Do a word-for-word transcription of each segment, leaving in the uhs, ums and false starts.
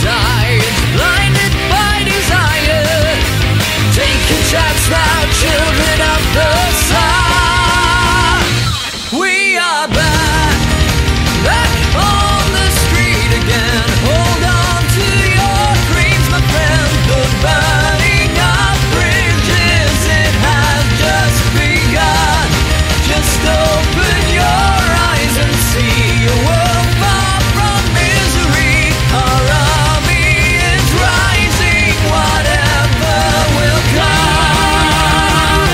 eyes, blinded by desire. Take a chance now, children of the sun. We are back, back on the street again. Hold on to your dreams, my friend. The burning of bridges, it has just begun. Just open your eyes and see a world far from misery. Our army is rising, whatever will come.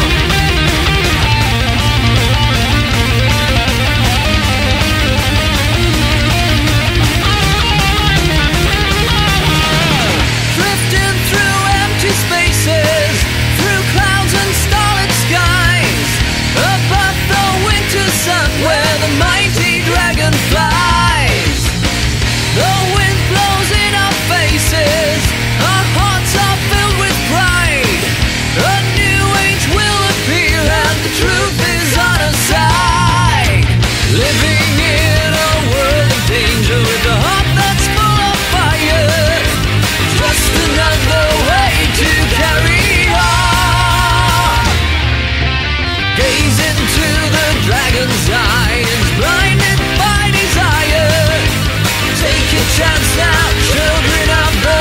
Drifting through empty spaces, through clouds and starlit skies, above the winter sun where the mighty dragon flies. The wind blows in our faces, our hearts are filled with pride. A new age will appear and the truth is on our side. Living in a world of danger with a heart that's full of fire. Just another way to carry on. Gaze into the dragon's eyes, blinded by desire. Take a chance now, children of the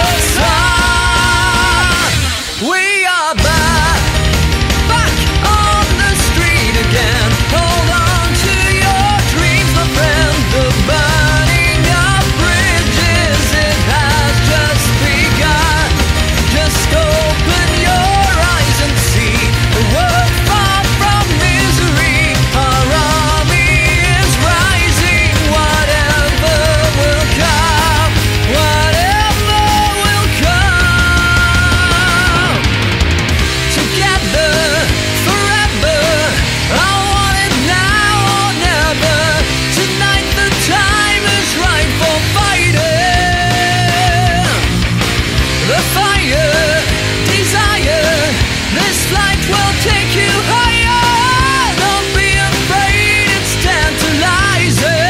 sun. We are back, back on the street again. Hold on to your dreams, my friend. The burning of bridges, it has just begun. Just open your eyes and see a world far from misery. Our army is rising, whatever will come, whatever will come. Together, forever, I want it now or never. Tonight the time is right for fighting. The fire, desire, this flight will take you higher. Don't be afraid, it's tantalizing.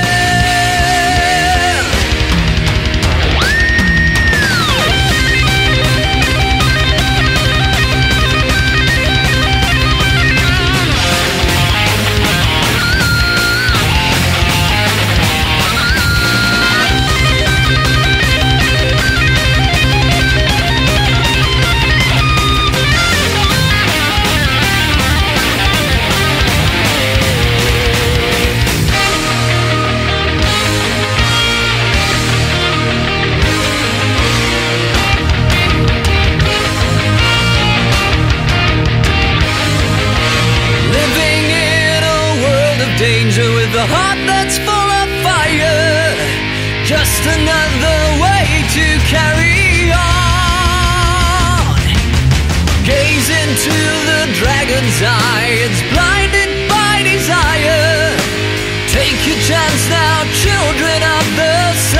Living in a world of danger with a heart that's full of fire. Just another way to carry on. Gaze into the dragon's eye, it's blinded by desire. Take your chance now, children of the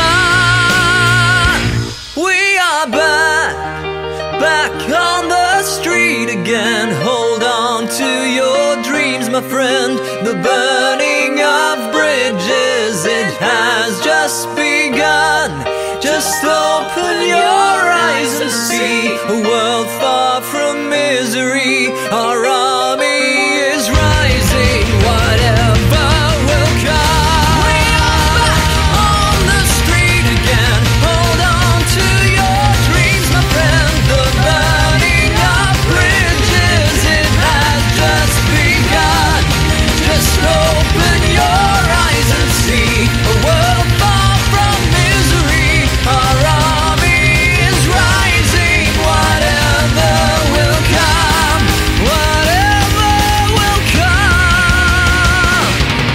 sun. We are back, back on the street again. Hold on to your dreams, my friend. The burning of bridges, it has just begun. Just open your eyes and see a world far from misery. Our army is rising, whatever will come. We are back on the street again. Hold on to your dreams, my friend. The burning of bridges, it has just begun. Just open your eyes and see a world far from misery. Our army is rising, whatever will come, whatever will come.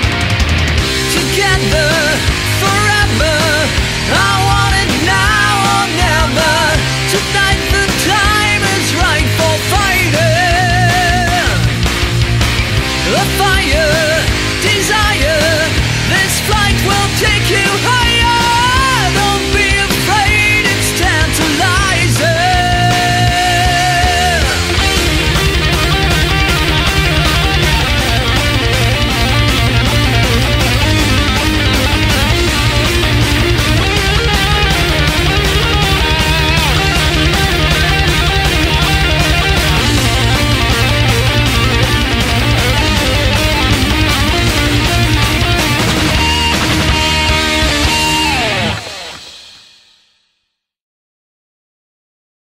Together, forever, I want it now or never. Tonight the time is right for fighting. The fire, desire, this flight will take you higher.